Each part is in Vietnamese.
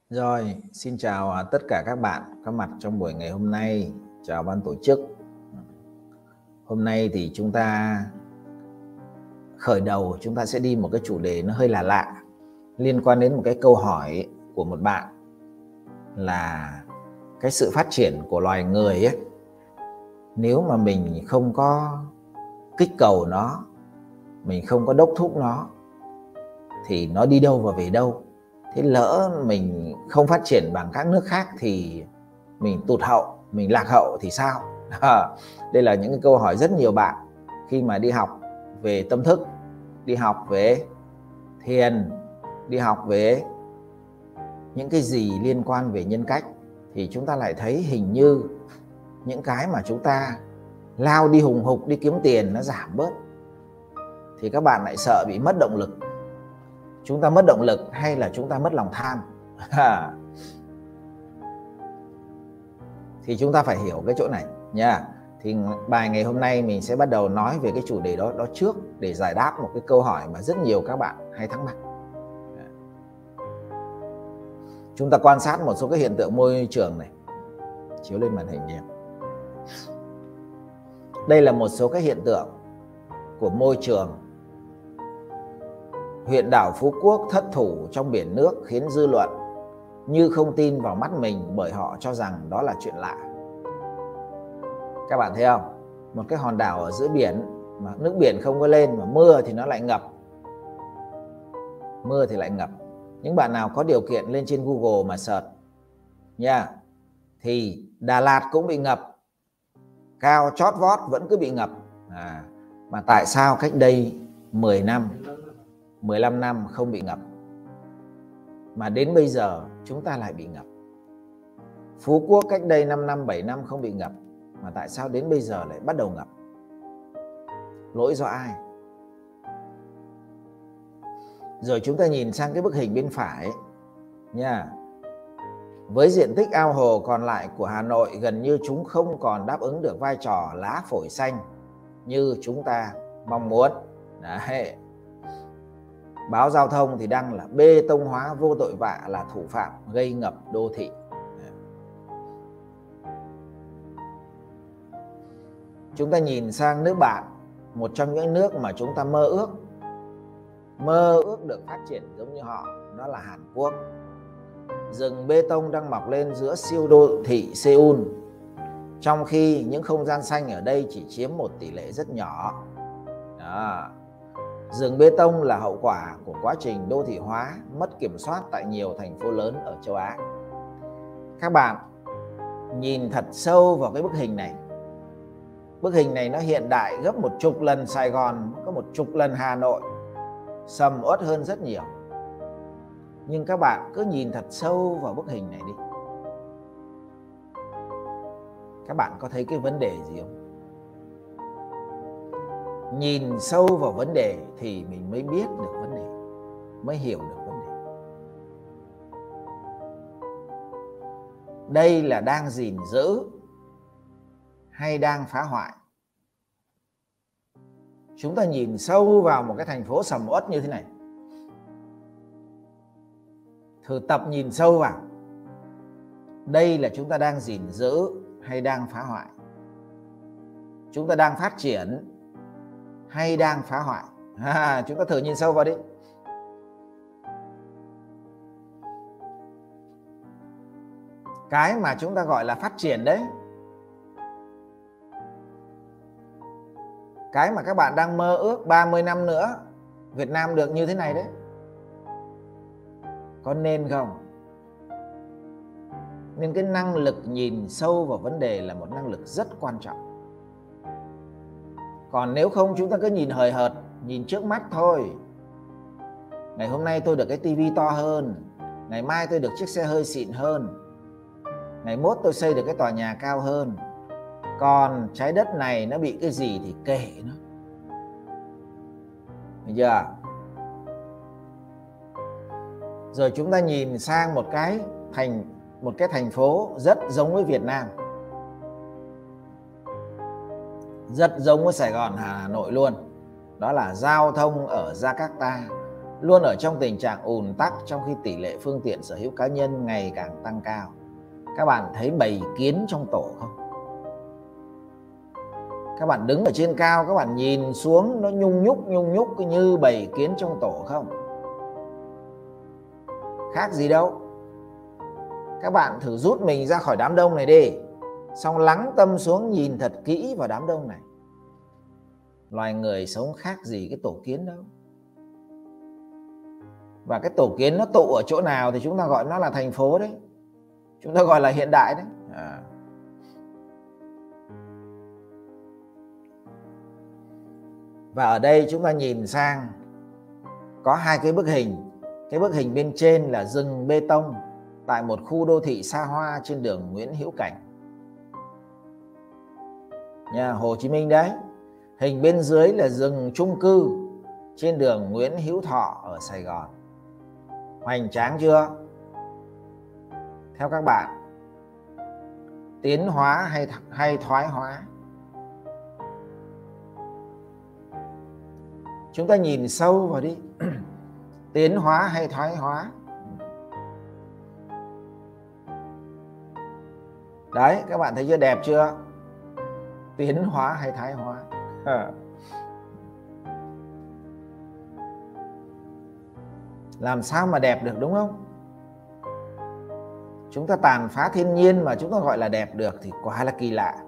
Rồi, xin chào tất cả các bạn có mặt trong buổi ngày hôm nay. Chào ban tổ chức. Hôm nay thì chúng ta khởi đầu, chúng ta sẽ đi một cái chủ đề nó hơi là lạ, liên quan đến một cái câu hỏi của một bạn là cái sự phát triển của loài người ấy, nếu mà mình không có kích cầu nó, mình không có đốc thúc nó thì nó đi đâu và về đâu. Thế lỡ mình không phát triển bằng các nước khác thì mình tụt hậu, mình lạc hậu thì sao? Đây là những cái câu hỏi rất nhiều bạn khi mà đi học về tâm thức, đi học về thiền, đi học về những cái gì liên quan về nhân cách, thì chúng ta lại thấy hình như những cái mà chúng ta lao đi hùng hục đi kiếm tiền nó giảm bớt, thì các bạn lại sợ bị mất động lực. Chúng ta mất động lực hay là chúng ta mất lòng tham? Thì chúng ta phải hiểu cái chỗ này nha. Thì bài ngày hôm nay mình sẽ bắt đầu nói về cái chủ đề đó trước, để giải đáp một cái câu hỏi mà rất nhiều các bạn hay thắc mắc. Chúng ta quan sát một số cái hiện tượng môi trường này, chiếu lên màn hình nhé. Đây là một số cái hiện tượng của môi trường. Huyện đảo Phú Quốc thất thủ trong biển nước khiến dư luận như không tin vào mắt mình, bởi họ cho rằng đó là chuyện lạ. Các bạn thấy không? Một cái hòn đảo ở giữa biển mà nước biển không có lên, mà mưa thì nó lại ngập. Mưa thì lại ngập. Những bạn nào có điều kiện lên trên Google mà search nha, thì Đà Lạt cũng bị ngập, cao chót vót vẫn cứ bị ngập. Mà tại sao cách đây 10 năm, 15 năm không bị ngập, mà đến bây giờ chúng ta lại bị ngập? Phú Quốc cách đây 5 năm, 7 năm không bị ngập, mà tại sao đến bây giờ lại bắt đầu ngập? Lỗi do ai? Rồi chúng ta nhìn sang cái bức hình bên phải nha. Với diện tích ao hồ còn lại của Hà Nội, gần như chúng không còn đáp ứng được vai trò lá phổi xanh như chúng ta mong muốn. Đấy. Báo Giao thông thì đăng là bê tông hóa vô tội vạ là thủ phạm gây ngập đô thị. Chúng ta nhìn sang nước bạn, một trong những nước mà chúng ta mơ ước được phát triển giống như họ, đó là Hàn Quốc. Rừng bê tông đang mọc lên giữa siêu đô thị Seoul, trong khi những không gian xanh ở đây chỉ chiếm một tỷ lệ rất nhỏ. Đó. Rừng bê tông là hậu quả của quá trình đô thị hóa, mất kiểm soát tại nhiều thành phố lớn ở châu Á. Các bạn nhìn thật sâu vào cái bức hình này. Bức hình này nó hiện đại gấp 10 lần Sài Gòn, có 10 lần Hà Nội, sầm uất hơn rất nhiều. Nhưng các bạn cứ nhìn thật sâu vào bức hình này đi. Các bạn có thấy cái vấn đề gì không? Nhìn sâu vào vấn đề thì mình mới biết được vấn đề, mới hiểu được vấn đề. Đây là đang gìn giữ hay đang phá hoại? Chúng ta nhìn sâu vào một cái thành phố sầm uất như thế này, thử tập nhìn sâu vào. Đây là chúng ta đang gìn giữ hay đang phá hoại? Chúng ta đang phát triển hay đang phá hoại? Chúng ta thử nhìn sâu vào đi. Cái mà chúng ta gọi là phát triển đấy, cái mà các bạn đang mơ ước 30 năm nữa Việt Nam được như thế này đấy, có nên không? Nên cái năng lực nhìn sâu vào vấn đề là một năng lực rất quan trọng. Còn nếu không, chúng ta cứ nhìn hời hợt, nhìn trước mắt thôi. Ngày hôm nay tôi được cái tivi to hơn, ngày mai tôi được chiếc xe hơi xịn hơn, ngày mốt tôi xây được cái tòa nhà cao hơn. Còn trái đất này nó bị cái gì thì kệ nó. Được chưa? Rồi chúng ta nhìn sang một cái thành phố rất giống với Việt Nam, rất giống với Sài Gòn, Hà Nội luôn. Đó là giao thông ở Jakarta luôn ở trong tình trạng ùn tắc, trong khi tỷ lệ phương tiện sở hữu cá nhân ngày càng tăng cao. Các bạn thấy bầy kiến trong tổ không? Các bạn đứng ở trên cao, các bạn nhìn xuống nó nhung nhúc như bầy kiến trong tổ không? Khác gì đâu. Các bạn thử rút mình ra khỏi đám đông này đi, xong lắng tâm xuống nhìn thật kỹ vào đám đông này. Loài người sống khác gì cái tổ kiến đâu. Và cái tổ kiến nó tụ ở chỗ nào thì chúng ta gọi nó là thành phố đấy, chúng ta gọi là hiện đại đấy. Và ở đây chúng ta nhìn sang có hai cái bức hình. Cái bức hình bên trên là rừng bê tông tại một khu đô thị xa hoa trên đường Nguyễn Hữu Cảnh, nhà Hồ Chí Minh đấy. Hình bên dưới là rừng chung cư trên đường Nguyễn Hữu Thọ ở Sài Gòn. Hoành tráng chưa? Theo các bạn, tiến hóa hay thoái hóa? Chúng ta nhìn sâu vào đi. Tiến hóa hay thoái hóa? Đấy, các bạn thấy chưa, đẹp chưa? Tiến hóa hay thoái hóa? Làm sao mà đẹp được, đúng không? Chúng ta tàn phá thiên nhiên mà chúng ta gọi là đẹp được thì quá là kỳ lạ.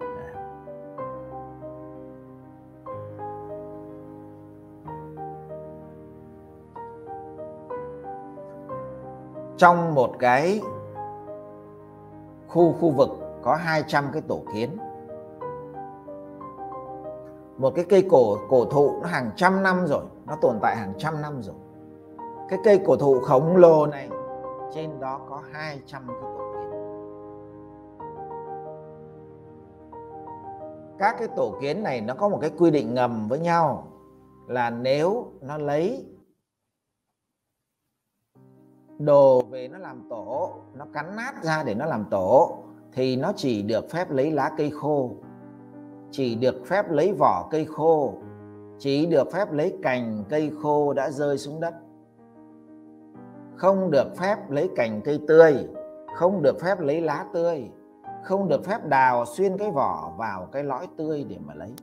Trong một cái khu vực có 200 cái tổ kiến. Một cái cây cổ thụ nó hàng trăm năm rồi, nó tồn tại hàng trăm năm rồi. Cái cây cổ thụ khổng lồ này, trên đó có 200 cái tổ kiến. Các cái tổ kiến này nó có một cái quy định ngầm với nhau là nếu nó lấy đồ về nó làm tổ, nó cắn nát ra để nó làm tổ, thì nó chỉ được phép lấy lá cây khô, chỉ được phép lấy vỏ cây khô, chỉ được phép lấy cành cây khô đã rơi xuống đất. Không được phép lấy cành cây tươi, không được phép lấy lá tươi, không được phép đào xuyên cái vỏ vào cái lõi tươi để mà lấy.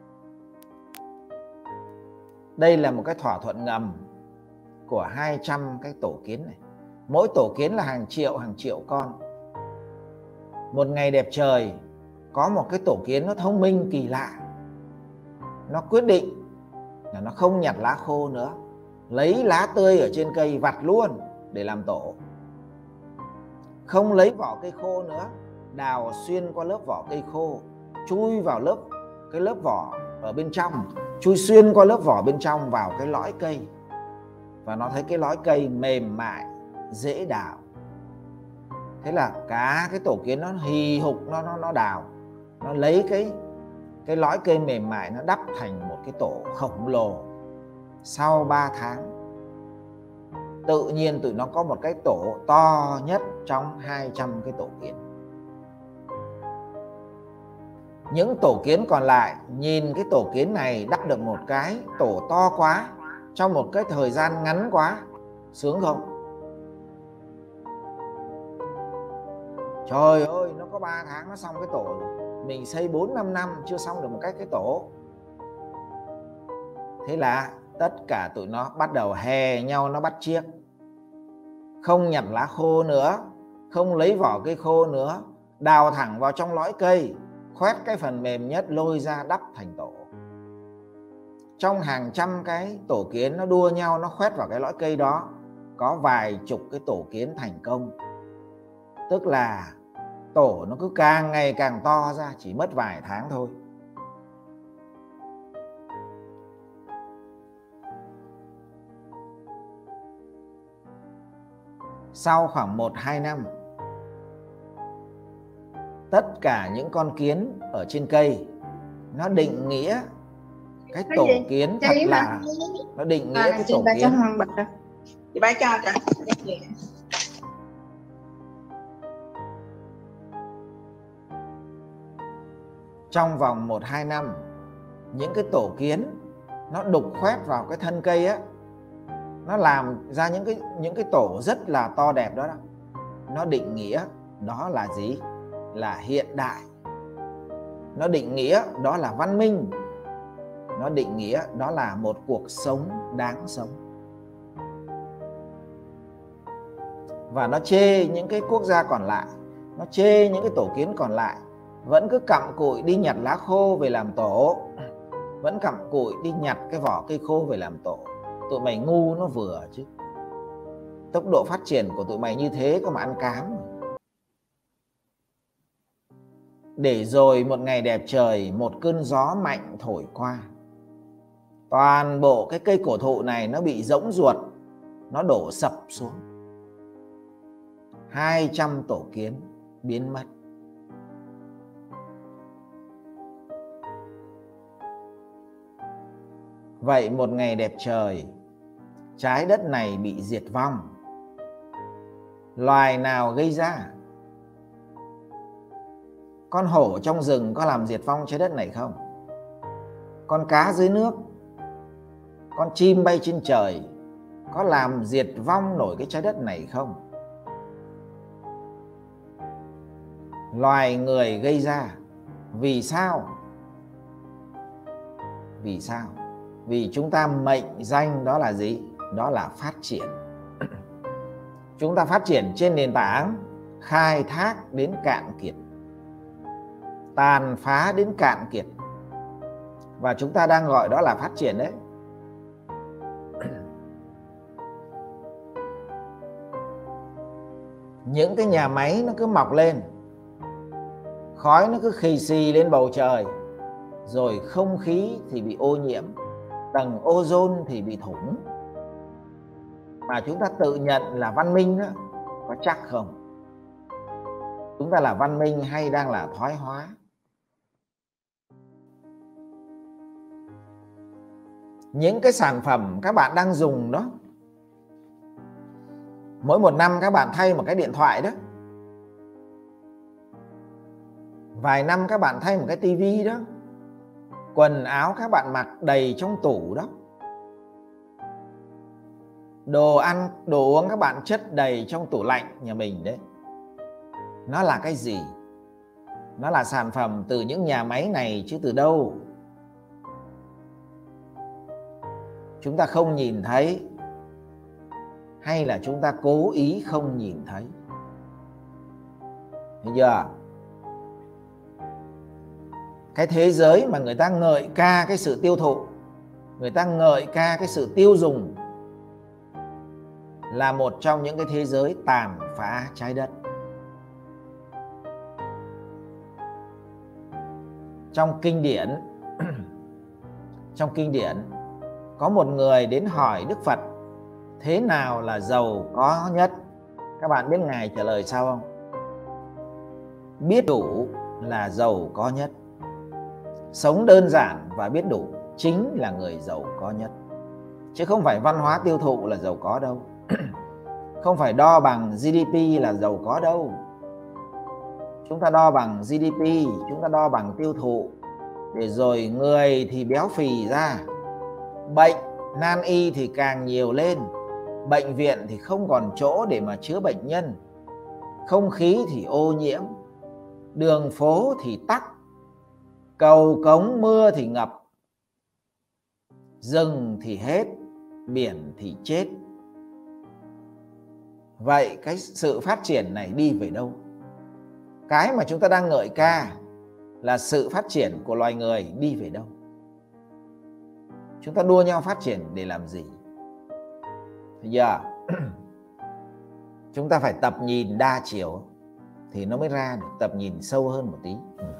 Đây là một cái thỏa thuận ngầm của 200 cái tổ kiến này. Mỗi tổ kiến là hàng triệu con. Một ngày đẹp trời, có một cái tổ kiến nó thông minh kỳ lạ. Nó quyết định là nó không nhặt lá khô nữa, lấy lá tươi ở trên cây vặt luôn để làm tổ. Không lấy vỏ cây khô nữa, đào xuyên qua lớp vỏ cây khô, chui vào cái lớp vỏ ở bên trong, chui xuyên qua lớp vỏ bên trong vào cái lõi cây. Và nó thấy cái lõi cây mềm mại, dễ đào. Thế là cả cái tổ kiến nó hì hục nó đào, nó lấy cái lõi cây mềm mại, nó đắp thành một cái tổ khổng lồ. Sau 3 tháng, tự nhiên tụi nó có một cái tổ to nhất trong 200 cái tổ kiến. Những tổ kiến còn lại nhìn cái tổ kiến này đắp được một cái tổ to quá trong một cái thời gian ngắn quá, sướng không? Trời ơi, nó có 3 tháng nó xong cái tổ rồi. Mình xây 4-5 năm chưa xong được một cái tổ. Thế là tất cả tụi nó bắt đầu hè nhau, nó bắt chiếc. Không nhặt lá khô nữa, không lấy vỏ cây khô nữa, đào thẳng vào trong lõi cây, khoét cái phần mềm nhất lôi ra đắp thành tổ. Trong hàng trăm cái tổ kiến nó đua nhau, nó khoét vào cái lõi cây đó, có vài chục cái tổ kiến thành công. Tức là tổ nó cứ càng ngày càng to ra, chỉ mất vài tháng thôi. Sau khoảng 1-2 năm, tất cả những con kiến ở trên cây nó định nghĩa cái tổ kiến thật là, nó định nghĩa cái tổ kiến. Chị bác cho kìa. Trong vòng 1-2 năm, những cái tổ kiến nó đục khoét vào cái thân cây á, nó làm ra những cái tổ rất là to đẹp đó. Nó định nghĩa đó là gì? Là hiện đại. Nó định nghĩa đó là văn minh. Nó định nghĩa đó là một cuộc sống đáng sống. Và nó chê những cái quốc gia còn lại, nó chê những cái tổ kiến còn lại vẫn cứ cặm cụi đi nhặt lá khô về làm tổ, vẫn cặm cụi đi nhặt cái vỏ cây khô về làm tổ. Tụi mày ngu nó vừa chứ. Tốc độ phát triển của tụi mày như thế có mà ăn cám. Để rồi một ngày đẹp trời, một cơn gió mạnh thổi qua, toàn bộ cái cây cổ thụ này nó bị rỗng ruột, nó đổ sập xuống. 200 tổ kiến biến mất. Vậy một ngày đẹp trời, trái đất này bị diệt vong. Loài nào gây ra? Con hổ trong rừng có làm diệt vong trái đất này không? Con cá dưới nước, con chim bay trên trời có làm diệt vong nổi cái trái đất này không? Loài người gây ra. Vì sao? Vì sao? Vì chúng ta mệnh danh đó là gì? Đó là phát triển. Chúng ta phát triển trên nền tảng khai thác đến cạn kiệt, tàn phá đến cạn kiệt. Và chúng ta đang gọi đó là phát triển đấy. Những cái nhà máy nó cứ mọc lên, khói nó cứ khì xì lên bầu trời, rồi không khí thì bị ô nhiễm, tầng ozone thì bị thủng. Mà chúng ta tự nhận là văn minh đó, có chắc không? Chúng ta là văn minh hay đang là thoái hóa? Những cái sản phẩm các bạn đang dùng đó, mỗi một năm các bạn thay một cái điện thoại đó, vài năm các bạn thay một cái tivi đó, quần áo các bạn mặc đầy trong tủ đó, đồ ăn, đồ uống các bạn chất đầy trong tủ lạnh nhà mình đấy. Nó là cái gì? Nó là sản phẩm từ những nhà máy này chứ từ đâu? Chúng ta không nhìn thấy, hay là chúng ta cố ý không nhìn thấy? Thấy chưa? Cái thế giới mà người ta ngợi ca cái sự tiêu thụ, người ta ngợi ca cái sự tiêu dùng, là một trong những cái thế giới tàn phá trái đất. Trong kinh điển trong kinh điển có một người đến hỏi Đức Phật thế nào là giàu có nhất. Các bạn biết Ngài trả lời sao không? Biết đủ là giàu có nhất. Sống đơn giản và biết đủ chính là người giàu có nhất. Chứ không phải văn hóa tiêu thụ là giàu có đâu. Không phải đo bằng GDP là giàu có đâu. Chúng ta đo bằng GDP, chúng ta đo bằng tiêu thụ, để rồi người thì béo phì ra, bệnh nan y thì càng nhiều lên, bệnh viện thì không còn chỗ để mà chữa bệnh nhân, không khí thì ô nhiễm, đường phố thì tắc, cầu cống mưa thì ngập, rừng thì hết, biển thì chết. Vậy cái sự phát triển này đi về đâu? Cái mà chúng ta đang ngợi ca là sự phát triển của loài người đi về đâu? Chúng ta đua nhau phát triển để làm gì? Bây giờ chúng ta phải tập nhìn đa chiều thì nó mới ra được, tập nhìn sâu hơn một tí.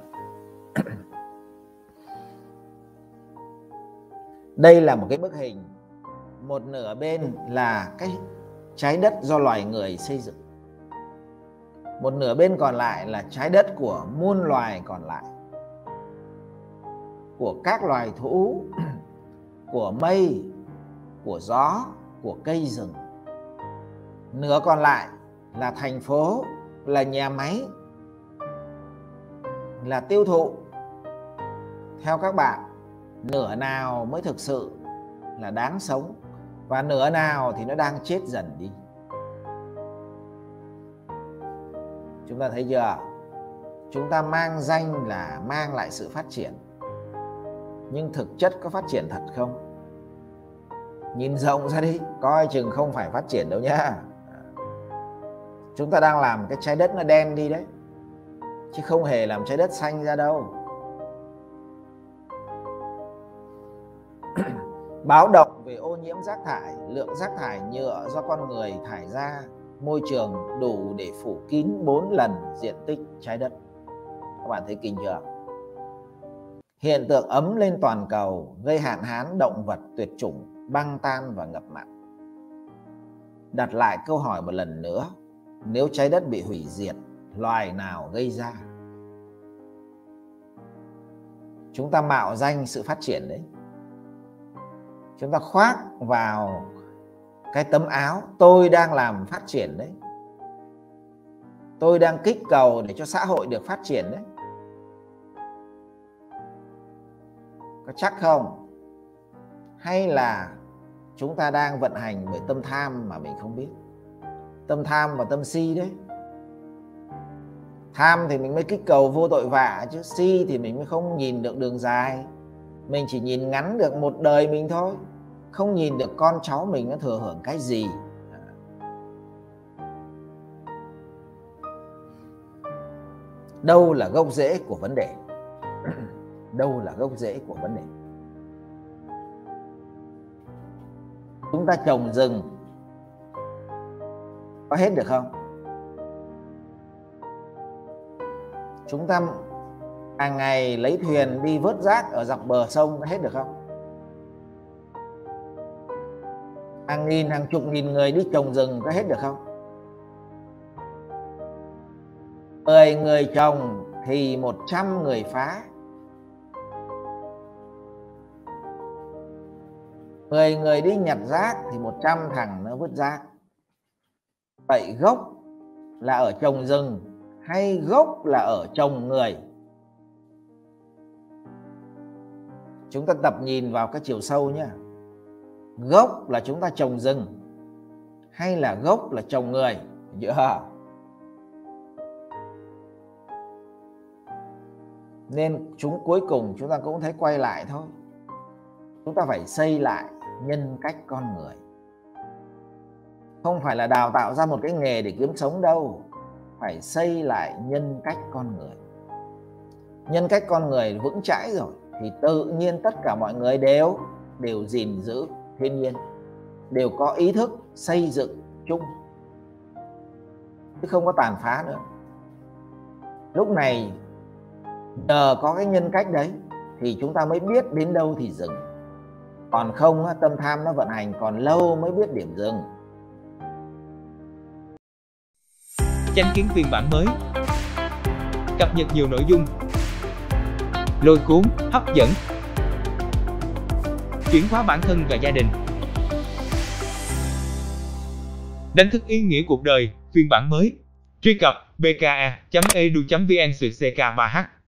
Đây là một cái bức hình, một nửa bên là cái trái đất do loài người xây dựng, một nửa bên còn lại là trái đất của muôn loài còn lại, của các loài thú, của mây, của gió, của cây rừng. Nửa còn lại là thành phố, là nhà máy, là tiêu thụ. Theo các bạn, nửa nào mới thực sự là đáng sống, và nửa nào thì nó đang chết dần đi. Chúng ta thấy chưa? Chúng ta mang danh là mang lại sự phát triển, nhưng thực chất có phát triển thật không? Nhìn rộng ra đi, coi chừng không phải phát triển đâu nhá. Chúng ta đang làm cái trái đất nó đen đi đấy, chứ không hề làm trái đất xanh ra đâu. Báo động về ô nhiễm rác thải. Lượng rác thải nhựa do con người thải ra môi trường đủ để phủ kín 4 lần diện tích trái đất. Các bạn thấy kinh chưa? Hiện tượng ấm lên toàn cầu gây hạn hán, động vật tuyệt chủng, băng tan và ngập mặn. Đặt lại câu hỏi một lần nữa, nếu trái đất bị hủy diệt, loài nào gây ra? Chúng ta mạo danh sự phát triển đấy. Chúng ta khoác vào cái tấm áo tôi đang làm phát triển đấy, tôi đang kích cầu để cho xã hội được phát triển đấy. Có chắc không? Hay là chúng ta đang vận hành bởi tâm tham mà mình không biết? Tâm tham và tâm si đấy. Tham thì mình mới kích cầu vô tội vạ, chứ si thì mình mới không nhìn được đường dài. Mình chỉ nhìn ngắn được một đời mình thôi, không nhìn được con cháu mình nó thừa hưởng cái gì. Đâu là gốc rễ của vấn đề? Đâu là gốc rễ của vấn đề? Chúng ta trồng rừng có hết được không? Chúng ta hàng ngày lấy thuyền đi vớt rác ở dọc bờ sông có hết được không? Hàng nghìn, hàng chục nghìn người đi trồng rừng có hết được không? 10 người trồng thì 100 người phá. 10 người đi nhặt rác thì 100 thằng nó vứt rác. Vậy gốc là ở trồng rừng hay gốc là ở trồng người? Chúng ta tập nhìn vào cái chiều sâu nhé. Gốc là chúng ta trồng rừng hay là gốc là trồng người? Nên cuối cùng chúng ta cũng thấy quay lại thôi. Chúng ta phải xây lại nhân cách con người. Không phải là đào tạo ra một cái nghề để kiếm sống đâu. Phải xây lại nhân cách con người. Nhân cách con người vững chãi rồi thì tự nhiên tất cả mọi người đều gìn giữ thiên nhiên, đều có ý thức xây dựng chung, chứ không có tàn phá nữa. Lúc này nhờ có cái nhân cách đấy thì chúng ta mới biết đến đâu thì dừng. Còn không tâm tham nó vận hành còn lâu mới biết điểm dừng. Chánh kiến phiên bản mới, cập nhật nhiều nội dung lôi cuốn, hấp dẫn, chuyển hóa bản thân và gia đình, đánh thức ý nghĩa cuộc đời phiên bản mới. Truy cập bka.edu.vn/ck3h